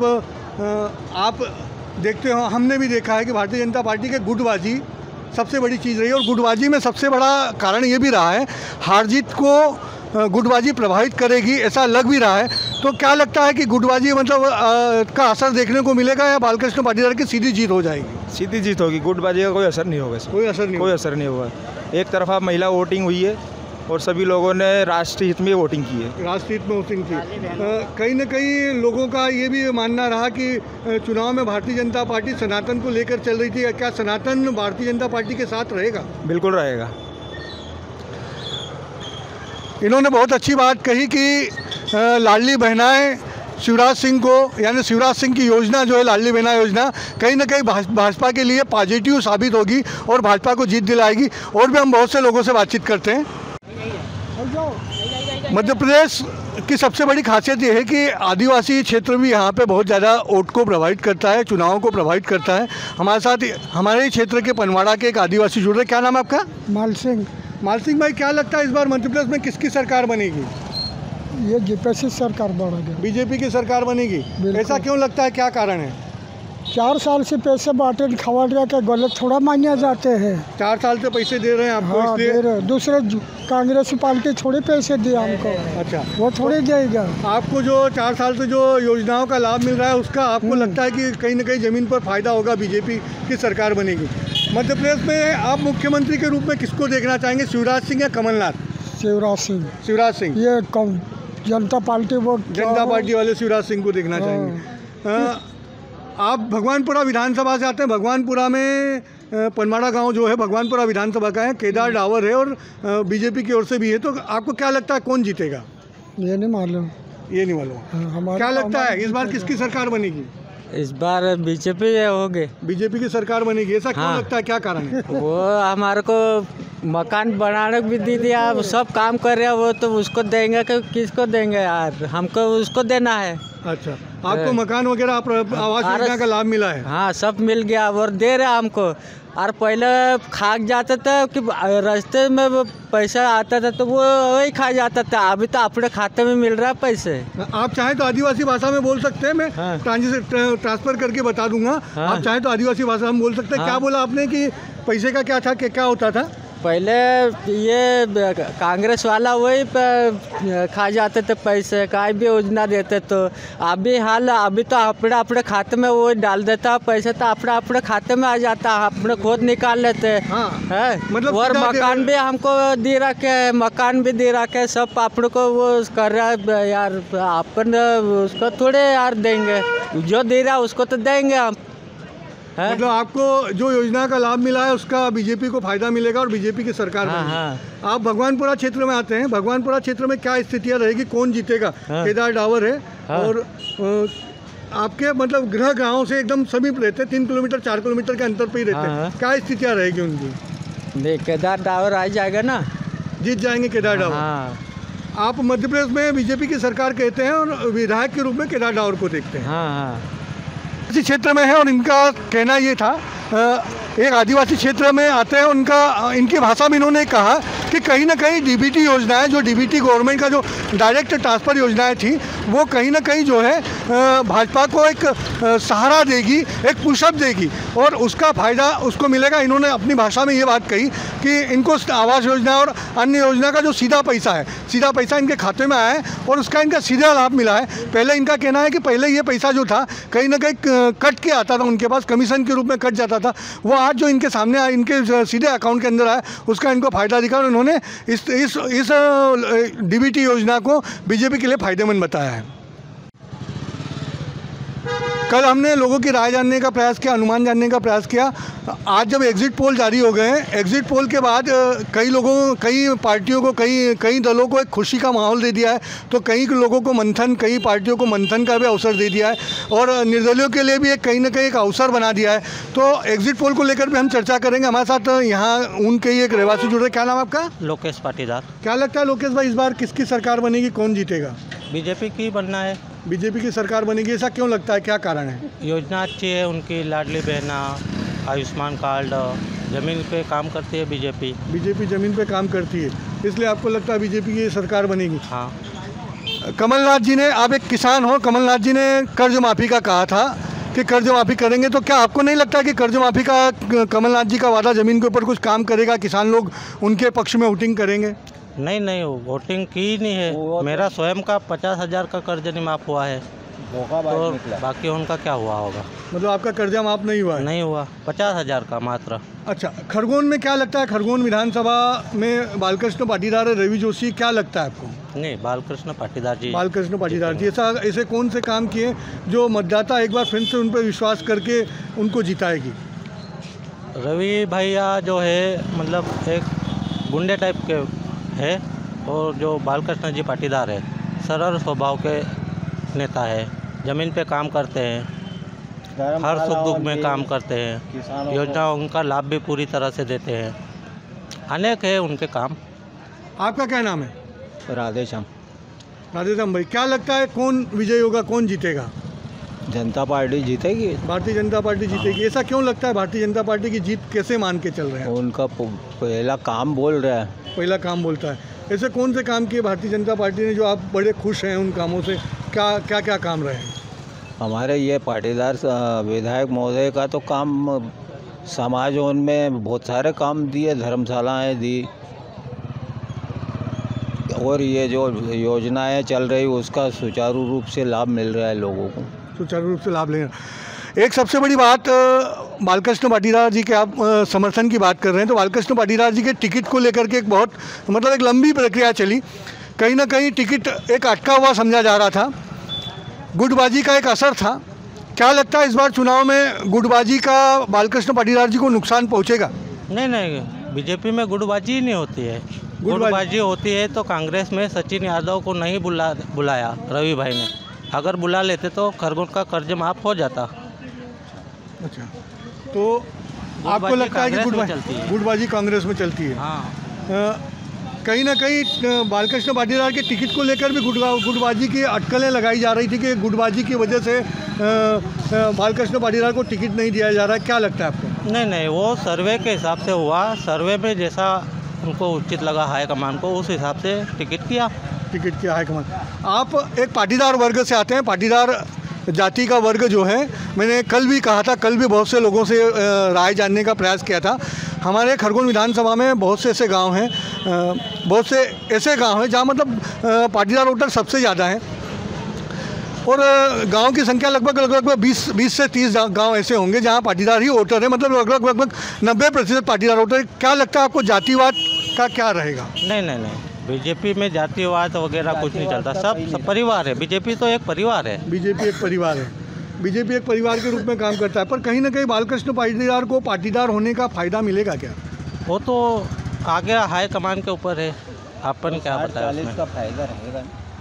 आप देखते हो, हमने भी देखा है कि भारतीय जनता पार्टी के गुटबाजी सबसे बड़ी चीज़ रही है, और गुटबाजी में सबसे बड़ा कारण ये भी रहा है, हार जीत को गुटबाजी प्रभावित करेगी ऐसा लग भी रहा है। तो क्या लगता है कि गुटबाजी मतलब आ, का असर देखने को मिलेगा, या बालकृष्ण पाटीदार की सीधी जीत हो जाएगी? सीधी जीत होगी, गुटबाजी का कोई असर नहीं होगा। कोई असर नहीं कोई असर नहीं होगा। एक तरफा महिला वोटिंग हुई है, और सभी लोगों ने राष्ट्रीय हित में वोटिंग की है। राष्ट्रीय हित में वोटिंग की। कहीं ना कहीं लोगों का ये भी मानना रहा कि चुनाव में भारतीय जनता पार्टी सनातन को लेकर चल रही थी। क्या सनातन भारतीय जनता पार्टी के साथ रहेगा? बिल्कुल रहेगा। इन्होंने बहुत अच्छी बात कही कि लाडली बहनाएं शिवराज सिंह को, यानी शिवराज सिंह की योजना जो है लाडली बहना योजना, कहीं ना कहीं भाजपा के लिए पॉजिटिव साबित होगी और भाजपा को जीत दिलाएगी। और भी हम बहुत से लोगों से बातचीत करते हैं। मध्य प्रदेश की सबसे बड़ी खासियत ये है कि आदिवासी क्षेत्र भी यहाँ पे बहुत ज़्यादा वोट को प्रभावित करता है, चुनावों को प्रभावित करता है। हमारे साथ हमारे ही क्षेत्र के पनवाड़ा के एक आदिवासी जुड़ रहे। क्या नाम है आपका? माल सिंह। माल सिंह भाई, क्या लगता है इस बार मध्य प्रदेश में किसकी सरकार बनेगी? ये बीजेपी सरकार बनेगी। बीजेपी की सरकार बनेगी। ऐसा क्यों लगता है, क्या कारण है? चार साल से पैसे बांटे खवा के गलत थोड़ा माने जाते हैं। चार साल से पैसे दे रहे हैं आपको? हाँ, इसलिए दे रहे। दूसरे कांग्रेस पार्टी थोड़े पैसे दिए हमको। अच्छा, वो थोड़े देगा। आपको जो चार साल से जो योजनाओं का लाभ मिल रहा है उसका आपको लगता है कि कहीं ना कहीं ज़मीन पर फायदा होगा, बीजेपी की सरकार बनेगी। मध्य प्रदेश में आप मुख्यमंत्री के रूप में किसको देखना चाहेंगे, शिवराज सिंह या कमलनाथ? शिवराज सिंह। शिवराज सिंह। ये जनता पार्टी वो जनता पार्टी वाले शिवराज सिंह को देखना चाहेंगे। आप भगवानपुरा विधानसभा से आते हैं। भगवानपुरा में पनवाड़ा गांव जो है भगवानपुरा विधानसभा का है, केदार डावर है और बीजेपी की ओर से भी है। तो आपको क्या लगता है कौन जीतेगा? ये नहीं मालूम। ये नहीं मालूम। क्या लगता है इस बार किसकी सरकार बनेगी? इस बार बीजेपी होगी। बीजेपी की सरकार बनेगी। ऐसा क्यों हाँ। लगता है, क्या कारण है? वो हमारे को मकान बनाने भी दे दिया, सब काम कर रहे हैं, वो तो उसको देंगे कि किसको देंगे यार? हमको उसको देना है। अच्छा, आपको मकान वगैरह आवास योजना का लाभ मिला है? हाँ, सब मिल गया और दे रहे हमको। और पहले खा जाता था कि रास्ते में वो पैसा आता था तो वो वही खा जाता था, अभी तो अपने खाते में मिल रहा है पैसे। आप चाहें तो आदिवासी भाषा में बोल सकते हैं, मैं हाँ। ट्रांसफर करके बता दूंगा। हाँ। आप चाहें तो आदिवासी भाषा में बोल सकते हैं। हाँ। क्या बोला आपने कि पैसे का क्या था, कि क्या होता था? पहले ये कांग्रेस वाला वही खा जाते थे पैसे, का भी योजना देते। तो अभी हाल अभी तो अपने अपने खाते में वो डाल देता पैसे, तो अपने अपने खाते में आ जाता, अपने खुद निकाल लेते। हाँ। है मतलब और मकान भी हमको दे रखे, मकान भी दे रखे, सब अपने को वो कर रहा है यार। अपन उसको थोड़े यार देंगे, जो दे रहा है उसको तो देंगे हम। है? मतलब आपको जो योजना का लाभ मिला है उसका बीजेपी को फायदा मिलेगा और बीजेपी की सरकार हाँ, बनेगी। हाँ। आप भगवानपुरा क्षेत्र में आते हैं, भगवानपुरा क्षेत्र में क्या स्थितियाँ रहेगी, कौन जीतेगा? हाँ। केदार डावर है हाँ। और अ, आपके मतलब गृह गाँव से एकदम समीप रहते हैं, तीन किलोमीटर चार किलोमीटर के अंतर पर ही रहते हैं। हाँ। क्या स्थितियाँ रहेगी उनकी? नहीं, केदार डावर आ जाएगा ना, जीत जाएंगे केदार डावर। हाँ आप मध्य प्रदेश में बीजेपी की सरकार कहते हैं और विधायक के रूप में केदार डावर को देखते हैं। हाँ हाँ इसी क्षेत्र में है और इनका कहना ये था, एक आदिवासी क्षेत्र में आते हैं, उनका इनकी भाषा में इन्होंने कहा कि कहीं ना कहीं डीबीटी योजनाएं, जो डीबीटी गवर्नमेंट का जो डायरेक्ट ट्रांसफ़र योजनाएं थी, वो कहीं ना कहीं जो है भाजपा को एक सहारा देगी, एक पुशअप देगी और उसका फ़ायदा उसको मिलेगा। इन्होंने अपनी भाषा में ये बात कही कि इनको आवास योजना और अन्य योजना का जो सीधा पैसा है, सीधा पैसा इनके खाते में आया है और उसका इनका सीधा लाभ मिला है। पहले इनका कहना है कि पहले ये पैसा जो था कहीं ना कहीं कट के आता था, उनके पास कमीशन के रूप में कट जाता था, वो आज जो इनके सामने आया, इनके सीधे अकाउंट के अंदर आया, उसका इनको फ़ायदा दिखा और इन्होंने इस इस इस डीबीटी योजना को बीजेपी के लिए फ़ायदेमंद बताया है। कल हमने लोगों की राय जानने का प्रयास किया, अनुमान जानने का प्रयास किया। आज जब एग्ज़िट पोल जारी हो गए हैं, एग्ज़िट पोल के बाद कई लोगों कई पार्टियों को कई कई दलों को एक खुशी का माहौल दे दिया है, तो कई लोगों को मंथन, कई पार्टियों को मंथन का भी अवसर दे दिया है और निर्दलियों के लिए भी एक कहीं ना कहीं एक अवसर बना दिया है। तो एग्ज़िट पोल को लेकर भी हम चर्चा करेंगे। हमारे साथ यहाँ उनके ही एक रहवासी जुड़ रहे। क्या नाम आपका? लोकेश पाटीदार। क्या लगता है लोकेश भाई, इस बार किसकी सरकार बनेगी, कौन जीतेगा? बीजेपी की बनना है। बीजेपी की सरकार बनेगी, ऐसा क्यों लगता है, क्या कारण है? योजना अच्छी है उनकी, लाडली बहना, आयुष्मान कार्ड, ज़मीन पे काम करती है बीजेपी। बीजेपी ज़मीन पे काम करती है, इसलिए आपको लगता है बीजेपी की सरकार बनेगी? हाँ। कमलनाथ जी ने, आप एक किसान हो, कमलनाथ जी ने कर्ज माफ़ी का कहा था कि कर्ज माफ़ी करेंगे, तो क्या आपको नहीं लगता कि कर्ज माफ़ी का कमलनाथ जी का वादा ज़मीन के ऊपर कुछ काम करेगा, किसान लोग उनके पक्ष में वोटिंग करेंगे? नहीं नहीं, वोटिंग की नहीं है। मेरा स्वयं का पचास हज़ार का कर्ज नहीं माफ़ हुआ है, तो बाकी उनका क्या हुआ होगा? मतलब आपका कर्जा माफ़ नहीं हुआ है? नहीं हुआ, पचास हज़ार का मात्र। अच्छा, खरगोन में क्या लगता है, खरगोन विधानसभा में बालकृष्ण पाटीदार, रवि जोशी, क्या लगता है आपको? नहीं, बालकृष्ण पाटीदार जी। बालकृष्ण पाटीदार जी, ऐसा ऐसे कौन से काम किए जो मतदाता एक बार फिर से उन पर विश्वास करके उनको जिताएगी? रवि भैया जो है मतलब एक गुंडे टाइप के है और जो बालकृष्ण जी पाटीदार है सरल स्वभाव के नेता है, ज़मीन पे काम करते हैं, हर सुख दुख में काम करते हैं, योजनाओं का लाभ भी पूरी तरह से देते हैं, अनेक है उनके काम। आपका क्या नाम है? राधेश्याम। राधेश्याम भाई, क्या लगता है कौन विजय होगा, कौन जीतेगा? जनता पार्टी जीतेगी। भारतीय जनता पार्टी जीतेगी, ऐसा क्यों लगता है? भारतीय जनता पार्टी की जीत कैसे मान के चल रहे हैं? उनका पहला काम बोल रहा है, पहला काम बोलता है। ऐसे कौन से काम किए भारतीय जनता पार्टी ने जो आप बड़े खुश हैं उन कामों से? क्या क्या क्या काम रहे हैं? हमारे ये पाटीदार विधायक महोदय का तो काम, समाज में बहुत सारे काम दिए, धर्मशालाएँ दी और ये जो योजनाएं चल रही उसका सुचारू रूप से लाभ मिल रहा है लोगों को, सुचारू रूप से लाभ लेना। एक सबसे बड़ी बात, बालकृष्ण पाटीदार जी के आप समर्थन की बात कर रहे हैं, तो बालकृष्ण पाटीदार जी के टिकट को लेकर के एक बहुत मतलब एक लंबी प्रक्रिया चली, कहीं ना कहीं टिकट एक अटका हुआ समझा जा रहा था, गुटबाजी का एक असर था। क्या लगता है इस बार चुनाव में गुटबाजी का बालकृष्ण पाटीदार जी को नुकसान पहुँचेगा? नहीं नहीं, बीजेपी में गुटबाजी ही नहीं होती है। गुटबाजी होती है तो कांग्रेस में सचिन यादव को नहीं बुला बुलाया रवि भाई ने, अगर बुला लेते तो खरगोन का कर्ज माफ़ हो जाता। अच्छा, तो आपको लगता है कि गुटबाजी गुटबाजी कांग्रेस में चलती है? हाँ। कहीं ना कहीं बालकृष्ण पाटीदार के टिकट को लेकर भी गुटबाजी की अटकलें लगाई जा रही थी कि गुटबाजी की वजह से बालकृष्ण पाटीदार को टिकट नहीं दिया जा रहा है। क्या लगता है आपको? नहीं नहीं, वो सर्वे के हिसाब से हुआ, सर्वे में जैसा उनको उचित लगा हाईकमान को, उस हिसाब से टिकट किया टिकट किया हाईकमान। आप एक पाटीदार वर्ग से आते हैं, पाटीदार जाति का वर्ग जो है, मैंने कल भी कहा था, कल भी बहुत से लोगों से राय जानने का प्रयास किया था। हमारे खरगोन विधानसभा में बहुत से ऐसे गांव हैं, बहुत से ऐसे गांव हैं जहां मतलब पाटीदार वोटर सबसे ज़्यादा हैं और गांव की संख्या लगभग लगभग बीस बीस से तीस गांव ऐसे होंगे जहां पाटीदार ही वोटर है, मतलब लगभग लगभग नब्बे प्रतिशत पाटीदार वोटर। क्या लगता है आपको जातिवाद का क्या रहेगा? नहीं नहीं नहीं, बीजेपी में जातिवाद वगैरह कुछ नहीं चलता, सब सब परिवार है। बीजेपी तो एक परिवार है। बीजेपी एक परिवार है। बीजेपी एक परिवार के रूप में काम करता है, पर कहीं ना कहीं बालकृष्ण पाटीदार को पाटीदार होने का फायदा मिलेगा क्या? वो तो आगे हाई कमान के ऊपर है, अपन क्या बताया उसमें। का फायदा रहेगा।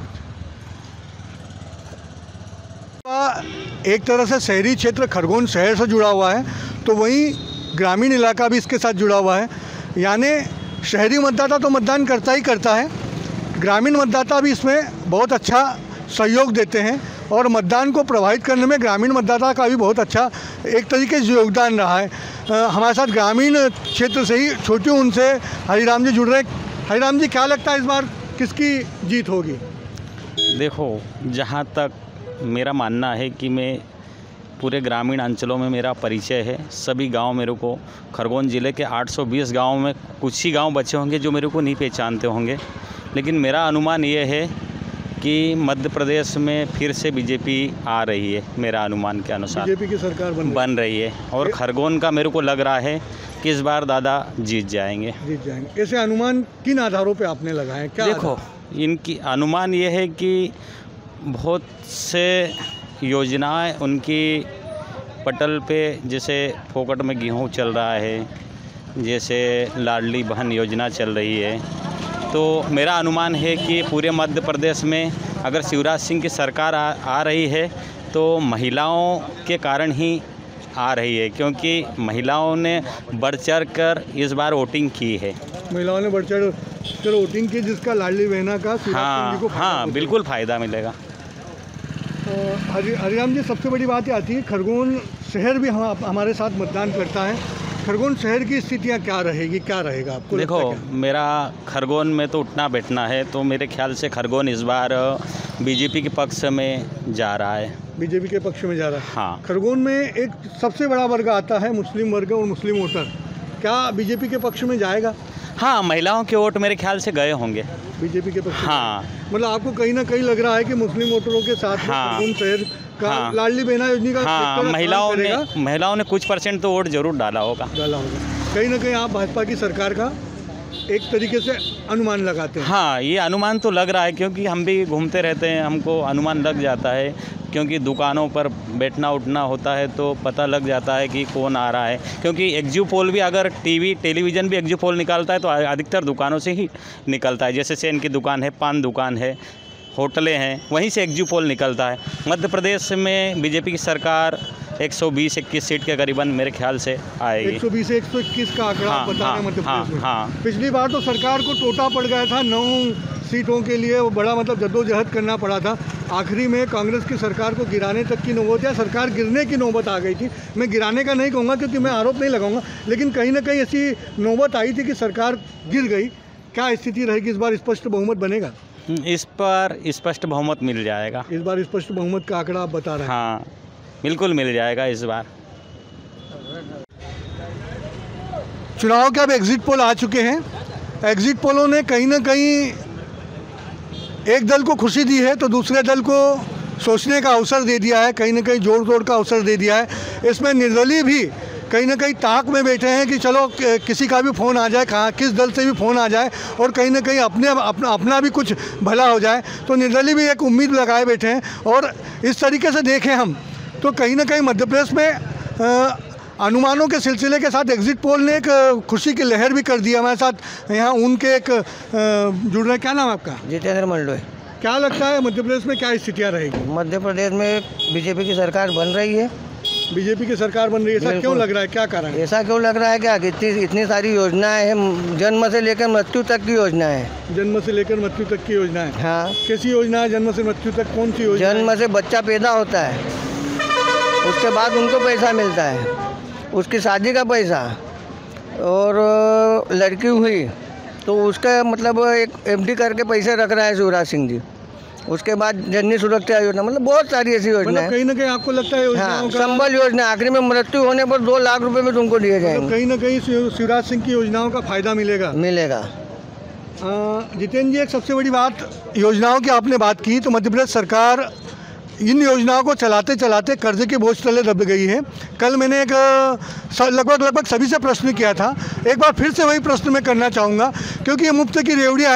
एक तरह से शहरी क्षेत्र खरगोन शहर से जुड़ा हुआ है, तो वहीं ग्रामीण इलाका भी इसके साथ जुड़ा हुआ है। यानी शहरी मतदाता तो मतदान करता ही करता है, ग्रामीण मतदाता भी इसमें बहुत अच्छा सहयोग देते हैं और मतदान को प्रभावित करने में ग्रामीण मतदाता का भी बहुत अच्छा एक तरीके से योगदान रहा है। आ, हमारे साथ ग्रामीण क्षेत्र से ही छोटी उनसे हरिराम जी जुड़ रहे हैं। हरिराम जी, क्या लगता है इस बार किसकी जीत होगी? देखो, जहाँ तक मेरा मानना है कि मैं पूरे ग्रामीण अंचलों में मेरा परिचय है, सभी गांव मेरे को खरगोन ज़िले के आठ सौ बीस गाँव में कुछ ही गांव बचे होंगे जो मेरे को नहीं पहचानते होंगे, लेकिन मेरा अनुमान ये है कि मध्य प्रदेश में फिर से बीजेपी आ रही है। मेरा अनुमान के अनुसार बीजेपी की सरकार बन रही बन रही है और खरगोन का मेरे को लग रहा है कि इस बार दादा जीत जाएंगे जीत जाएंगे ऐसे अनुमान किन आधारों पे आपने लगाए? क्या देखो, इनकी अनुमान ये है कि बहुत से योजनाएं उनकी पटल पे, जैसे फोकट में गेहूँ चल रहा है, जैसे लाडली बहन योजना चल रही है, तो मेरा अनुमान है कि पूरे मध्य प्रदेश में अगर शिवराज सिंह की सरकार आ, आ रही है तो महिलाओं के कारण ही आ रही है, क्योंकि महिलाओं ने बढ़ चढ़ कर इस बार वोटिंग की है। महिलाओं ने बढ़ चढ़ कर वोटिंग की, जिसका लाडली बहना का हाँ हाँ बिल्कुल फ़ायदा मिलेगा। हरि हरिराम जी, सबसे बड़ी बात ये आती है खरगोन शहर भी हम हमारे साथ मतदान करता है, खरगोन शहर की स्थितियाँ क्या रहेगी, क्या रहेगा आपको? देखो, मेरा खरगोन में तो उठना बैठना है, तो मेरे ख्याल से खरगोन इस बार बीजेपी के पक्ष में जा रहा है। बीजेपी के पक्ष में जा रहा है। हाँ, खरगोन में एक सबसे बड़ा वर्ग आता है मुस्लिम वर्ग और मुस्लिम वोटर, क्या बीजेपी के पक्ष में जाएगा? हाँ, महिलाओं के वोट मेरे ख्याल से गए होंगे बीजेपी के पक्ष में। हाँ, मतलब आपको कहीं ना कहीं लग रहा है कि मुस्लिम वोटरों के साथ हाँ, खरगोन शहर का हाँ, लाडली बहना योजना का हाँ, महिलाओं ने महिलाओं ने कुछ परसेंट तो वोट जरूर डाला होगा डाला होगा कहीं ना कहीं आप भाजपा की सरकार का एक तरीके से अनुमान लगाते हैं? हाँ, ये अनुमान तो लग रहा है, क्योंकि हम भी घूमते रहते हैं, हमको अनुमान लग जाता है, क्योंकि दुकानों पर बैठना उठना होता है तो पता लग जाता है कि कौन आ रहा है। क्योंकि एक्जिट पोल भी, अगर टीवी टेलीविज़न भी एक्जिट पोल निकालता है तो अधिकतर दुकानों से ही निकलता है। जैसे सेन की दुकान है, पान दुकान है, होटलें हैं, वहीं से एक्जिट पोल निकलता है। मध्य प्रदेश में बीजेपी की सरकार एक सौ बीस इक्कीस सीट के करीबन मेरे ख्याल से आएगी। एक सौ बीस से एक सौ इक्कीस का आंकड़ा हाँ, बता हाँ, रहे हैं मध्य प्रदेश में। हाँ, पिछली बार तो सरकार को टोटा पड़ गया था, नौ सीटों के लिए वो बड़ा मतलब जद्दोजहद करना पड़ा था। आखिरी में कांग्रेस की सरकार को गिराने तक की नौबत, या सरकार गिरने की नौबत आ गई थी। मैं गिराने का नहीं कहूँगा क्योंकि मैं आरोप नहीं लगाऊंगा, लेकिन कहीं ना कहीं ऐसी नौबत आई थी कि सरकार गिर गई। क्या स्थिति रहेगी इस बार? स्पष्ट बहुमत बनेगा? इस पर स्पष्ट बहुमत मिल जाएगा। इस बार स्पष्ट बहुमत का आंकड़ा आप बता रहे हैं? हाँ, बिल्कुल मिल जाएगा इस बार। चुनाव के अब एग्जिट पोल आ चुके हैं। एग्जिट पोलों ने कहीं ना कहीं एक दल को खुशी दी है तो दूसरे दल को सोचने का अवसर दे दिया है, कहीं ना कहीं जोड़ तोड़ का अवसर दे दिया है। इसमें निर्दलीय भी कहीं ना कहीं ताक में बैठे हैं कि चलो किसी का भी फ़ोन आ जाए, कहाँ किस दल से भी फ़ोन आ जाए और कहीं ना कहीं अपने अपना अपना भी कुछ भला हो जाए, तो निर्दलीय भी एक उम्मीद लगाए बैठे हैं। और इस तरीके से देखें हम तो कहीं ना कहीं मध्य प्रदेश में आ, अनुमानों के सिलसिले के साथ एग्जिट पोल ने एक खुशी की लहर भी कर दी। हमारे साथ यहाँ उनके एक जुड़ रहे, क्या नाम आपका? जितेंद्र मंडलोई। क्या लगता है मध्य प्रदेश में क्या स्थितियाँ रहेगी? मध्य प्रदेश में बीजेपी की सरकार बन रही है। बीजेपी की सरकार बन रही है, ऐसा क्यों लग रहा है? क्या कारण? ऐसा क्यों लग रहा है क्या? इतनी इतनी सारी योजनाएं हैं, जन्म से लेकर मृत्यु तक की योजना है। जन्म से लेकर मृत्यु तक की योजना है? हाँ। कैसी योजना है जन्म से मृत्यु तक? कौन सी योजना? जन्म से बच्चा पैदा होता है, उसके बाद उनको पैसा मिलता है, उसकी शादी का पैसा, और लड़की हुई तो उसका मतलब एक एफडी करके पैसे रख रहा है शिवराज सिंह जी। उसके बाद जननी सुरक्षा योजना, मतलब बहुत सारी ऐसी योजना है। कहीं ना कहीं आपको लगता है हाँ, संबल योजना, आखिरी में मृत्यु होने पर दो लाख रुपए में तुमको दिए जाएंगे। कहीं ना कहीं शिवराज सिंह की योजनाओं का फायदा मिलेगा मिलेगा जितेंद्र जी, एक सबसे बड़ी बात योजनाओं की आपने बात की, तो मध्य प्रदेश सरकार इन योजनाओं को चलाते चलाते कर्ज के बोझ तले दब गई है। कल मैंने एक लगभग लगभग सभी से प्रश्न किया था, एक बार फिर से वही प्रश्न मैं करना चाहूँगा, क्योंकि ये मुफ्त की रेवड़ियाँ हैं।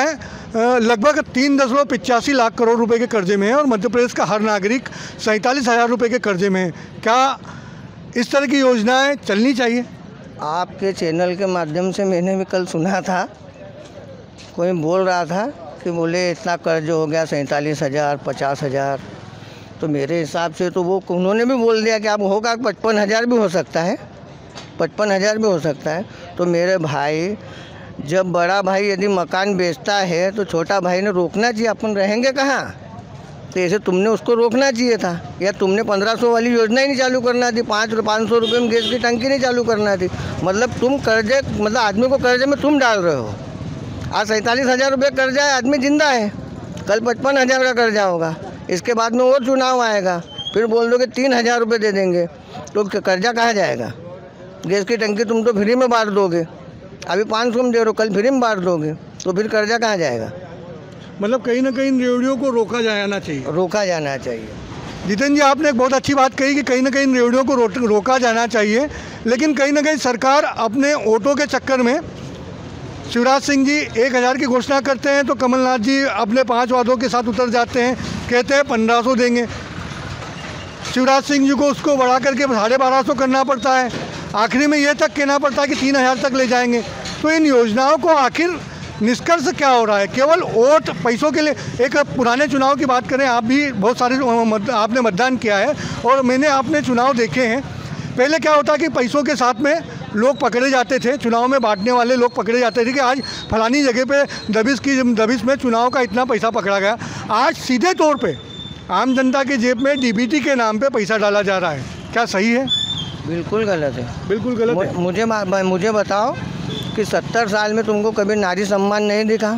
लगभग तीन दशमलव पिचासी लाख करोड़ रुपए के कर्जे में है और मध्य प्रदेश का हर नागरिक सैंतालीस हज़ार रुपये के कर्जे में है। क्या इस तरह की योजनाएं चलनी चाहिए? आपके चैनल के माध्यम से मैंने भी कल सुना था, कोई बोल रहा था कि बोले इतना कर्ज हो गया सैंतालीस हज़ार पचास हज़ार, तो मेरे हिसाब से तो वो उन्होंने भी बोल दिया कि अब होगा पचपन हज़ार भी हो सकता है, पचपन हज़ार भी हो सकता है। तो मेरे भाई, जब बड़ा भाई यदि मकान बेचता है तो छोटा भाई ने रोकना चाहिए, अपन रहेंगे कहाँ? तो ऐसे तुमने उसको रोकना चाहिए था, या तुमने पंद्रह सौ वाली योजना ही नहीं चालू करना थी, पाँच पाँच सौ रुपये में गैस की टंकी नहीं चालू करना थी। मतलब तुम कर्जे, मतलब आदमी को कर्जे में तुम डाल रहे हो। आज सैंतालीस हज़ार रुपये कर्जा है, आदमी जिंदा है, कल पचपन हज़ार का कर्जा होगा, इसके बाद में और चुनाव आएगा, फिर बोल दो कि तीन हज़ार रुपये दे देंगे, तो कर्जा कहाँ जाएगा? गैस की टंकी तुम तो फ्री में बांट दोगे, अभी पाँच सौ में दे रहे हो, कल फ्री में बांट दोगे, तो फिर कर्जा कहाँ जाएगा? मतलब कहीं ना कहीं रेवड़ियों को रोका जाना चाहिए, रोका जाना चाहिए। जितेंद्र जी, आपने एक बहुत अच्छी बात कही कि कहीं ना कहीं रेवड़ियों को रो, रोका जाना चाहिए, लेकिन कहीं ना कहीं सरकार अपने वोटों के चक्कर में शिवराज सिंह जी एक हज़ार की घोषणा करते हैं तो कमलनाथ जी अपने पांच वादों के साथ उतर जाते हैं, कहते हैं पंद्रह सौ देंगे। शिवराज सिंह जी को उसको बढ़ा करके साढ़े बारह सौ करना पड़ता है, आखिरी में ये तक कहना पड़ता है कि तीन हज़ार तक ले जाएंगे। तो इन योजनाओं को आखिर निष्कर्ष क्या हो रहा है? केवल वोट पैसों के लिए। एक पुराने चुनाव की बात करें, आप भी बहुत सारे आपने मतदान किया है और मैंने आपने चुनाव देखे हैं। पहले क्या होता कि पैसों के साथ में लोग पकड़े जाते थे, चुनाव में बांटने वाले लोग पकड़े जाते थे कि आज फलानी जगह पे दबिश की दबिश में चुनाव का इतना पैसा पकड़ा गया। आज सीधे तौर पे आम जनता के जेब में डीबीटी के नाम पे पैसा डाला जा रहा है, क्या सही है? बिल्कुल गलत है, बिल्कुल गलत है। मुझे मुझे बताओ कि सत्तर साल में तुमको कभी नारी सम्मान नहीं दिखा?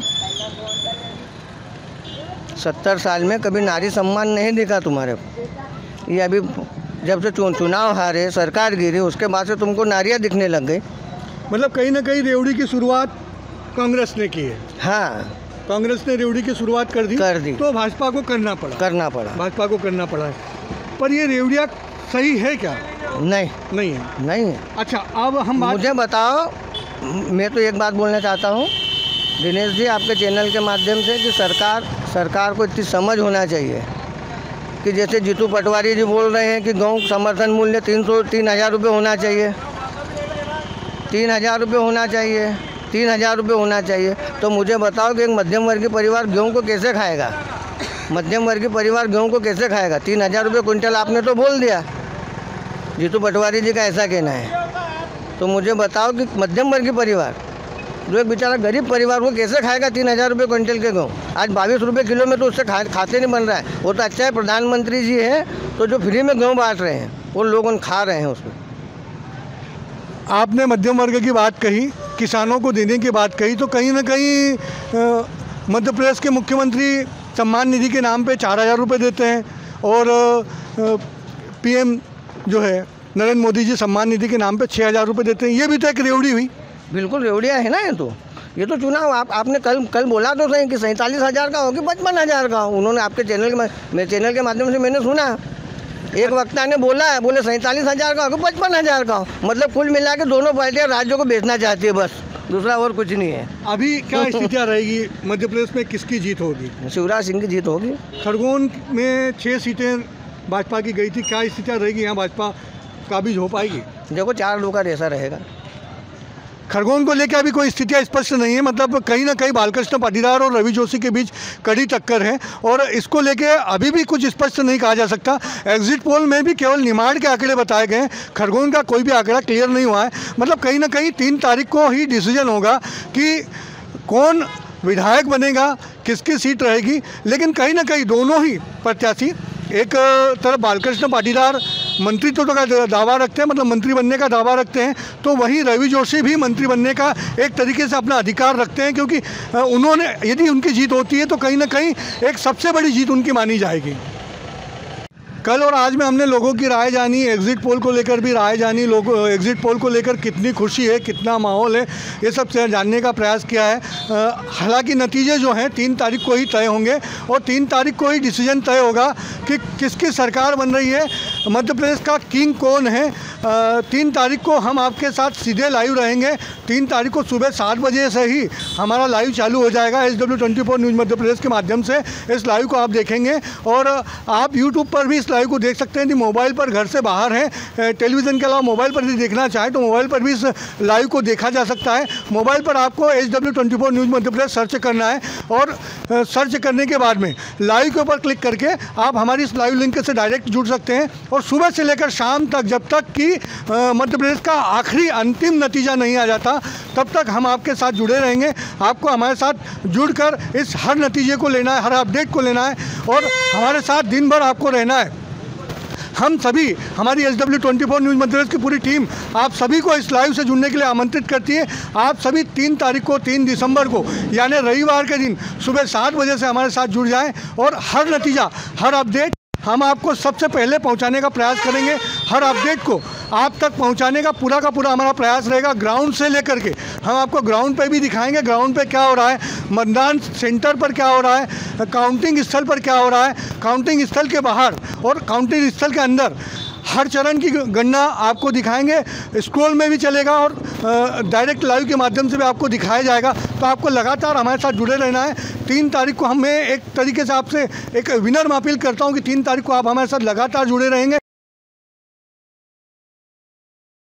सत्तर साल में कभी नारी सम्मान नहीं दिखा तुम्हारे को? ये अभी जब से चुनाव हारे, सरकार गिरी, उसके बाद से तुमको नारियाँ दिखने लग गई। मतलब कहीं ना कहीं रेवड़ी की शुरुआत कांग्रेस ने की है। हाँ, कांग्रेस ने रेवड़ी की शुरुआत कर दी कर दी तो भाजपा को करना पड़ा करना पड़ा भाजपा को करना पड़ा है। पर ये रेवड़िया सही है क्या? नहीं नहीं है नहीं है। अच्छा, अब हम बात... मुझे बताओ, मैं तो एक बात बोलना चाहता हूँ दिनेश जी आपके चैनल के माध्यम से, कि सरकार सरकार को इतनी समझ होना चाहिए कि जैसे जीतू पटवारी जी बोल रहे हैं कि गेहूँ समर्थन मूल्य तीन सौ तीन हज़ार रुपये होना चाहिए, तीन हज़ार रुपये होना चाहिए, तीन हज़ार रुपये होना चाहिए। तो मुझे बताओ कि एक मध्यम वर्गीय परिवार गेहूँ को कैसे खाएगा? मध्यम वर्गीय परिवार गेहूँ को कैसे खाएगा? तीन हज़ार रुपये कुंटल आपने तो बोल दिया, जीतू पटवारी जी का ऐसा कहना है। तो मुझे बताओ कि मध्यम वर्गीय परिवार, जो एक बेचारा गरीब परिवार, वो कैसे खाएगा तीन हज़ार रुपये क्विंटल के गेहूँ? आज बाईस रुपये किलो में तो उससे खा खाते नहीं बन रहा है। वो तो अच्छा है प्रधानमंत्री जी है तो जो फ्री में गेहूँ बांट रहे हैं, वो लोग खा रहे हैं उसको। आपने मध्यम वर्ग की बात कही, किसानों को देने की बात कही, तो कहीं ना कहीं मध्य प्रदेश के मुख्यमंत्री सम्मान निधि के नाम पे चार हज़ार रुपये देते हैं और पीएम जो है नरेंद्र मोदी जी सम्मान निधि के नाम पे छः हज़ार रुपये देते हैं। ये भी तो एक रेवड़ी हुई। बिल्कुल रेवड़िया है ना। ये तो ये तो चुनाव आप आपने कल कल बोला तो सही कि सैंतालीस हज़ार का हो कि पचपन हज़ार का हो। उन्होंने आपके चैनल के मेरे चैनल के माध्यम से मैंने सुना, एक वक्ता ने बोला है, बोले सैंतालीस हज़ार का हो कि पचपन हज़ार का हो। मतलब कुल मिला के दोनों पार्टियाँ राज्यों को बेचना चाहती है, बस, दूसरा और कुछ नहीं है। अभी क्या स्थितियाँ रहेगी मध्य प्रदेश में? किसकी जीत होगी? शिवराज सिंह की जीत होगी। खरगोन में छः सीटें भाजपा की गई थी, क्या स्थितियाँ रहेगी यहाँ? भाजपा काबिज हो पाएगी? देखो, चार लोग का ऐसा रहेगा। खरगोन को लेकर अभी कोई स्थितियाँ स्पष्ट नहीं है, मतलब कहीं ना कहीं बालकृष्ण पाटीदार और रवि जोशी के बीच कड़ी टक्कर है और इसको लेके अभी भी कुछ स्पष्ट नहीं कहा जा सकता। एग्जिट पोल में भी केवल निमाड़ के आंकड़े बताए गए हैं, खरगोन का कोई भी आंकड़ा क्लियर नहीं हुआ है। मतलब कहीं ना कहीं तीन तारीख को ही डिसीजन होगा कि कौन विधायक बनेगा, किसकी सीट रहेगी। लेकिन कहीं ना कहीं दोनों ही प्रत्याशी, एक तरफ बालकृष्ण पाटीदार मंत्रित्व तो का दावा रखते हैं, मतलब मंत्री बनने का दावा रखते हैं, तो वहीं रवि जोशी भी मंत्री बनने का एक तरीके से अपना अधिकार रखते हैं, क्योंकि उन्होंने, यदि उनकी जीत होती है तो कहीं ना कहीं एक सबसे बड़ी जीत उनकी मानी जाएगी। कल और आज में हमने लोगों की राय जानी, एग्जिट पोल को लेकर भी राय जानी, लोगों एग्जिट पोल को लेकर कितनी खुशी है, कितना माहौल है, ये सब जानने का प्रयास किया है। हालांकि नतीजे जो हैं तीन तारीख को ही तय होंगे और तीन तारीख को ही डिसीजन तय होगा कि किसकी सरकार बन रही है, मध्य प्रदेश का किंग कौन है, तीन तारीख को हम आपके साथ सीधे लाइव रहेंगे। तीन तारीख को सुबह सात बजे से ही हमारा लाइव चालू हो जाएगा। H W twenty four news Madhya Pradesh के माध्यम से इस लाइव को आप देखेंगे और आप यूट्यूब पर भी इस लाइव को देख सकते हैं। यदि मोबाइल पर घर से बाहर हैं, टेलीविज़न के अलावा मोबाइल पर भी देखना चाहें तो मोबाइल पर भी इस लाइव को देखा जा सकता है। मोबाइल पर आपको H W twenty four news Madhya Pradesh search करना है और सर्च करने के बाद में लाइव के ऊपर क्लिक करके आप हमारी इस लाइव लिंक से डायरेक्ट जुड़ सकते हैं। और सुबह से लेकर शाम तक, जब तक कि मध्य प्रदेश का आखिरी अंतिम नतीजा नहीं आ जाता, तब तक हम आपके साथ जुड़े रहेंगे। आपको हमारे साथ जुड़कर इस हर नतीजे को लेना है, हर अपडेट को लेना है और हमारे साथ दिन भर आपको रहना है। हम सभी, हमारी H W twenty four news Madhya Pradesh की पूरी टीम आप सभी को इस लाइव से जुड़ने के लिए आमंत्रित करती है। आप सभी तीन तारीख को, तीन दिसंबर को यानी रविवार के दिन सुबह सात बजे से हमारे साथ जुड़ जाएं और हर नतीजा, हर अपडेट हम आपको सबसे पहले पहुंचाने का प्रयास करेंगे। हर अपडेट को आप तक पहुंचाने का पूरा का पूरा हमारा प्रयास रहेगा। ग्राउंड से लेकर के हम आपको ग्राउंड पे भी दिखाएंगे, ग्राउंड पे क्या हो रहा है, मतदान सेंटर पर क्या हो रहा है, काउंटिंग स्थल पर क्या हो रहा है, काउंटिंग स्थल के बाहर और काउंटिंग स्थल के अंदर हर चरण की गणना आपको दिखाएंगे। स्क्रॉल में भी चलेगा और डायरेक्ट लाइव के माध्यम से भी आपको दिखाया जाएगा। तो आपको लगातार हमारे साथ जुड़े रहना है। तीन तारीख को हमें एक तरीके से आपसे एक विनर में अपील करता हूं कि तीन तारीख को आप हमारे साथ लगातार जुड़े रहेंगे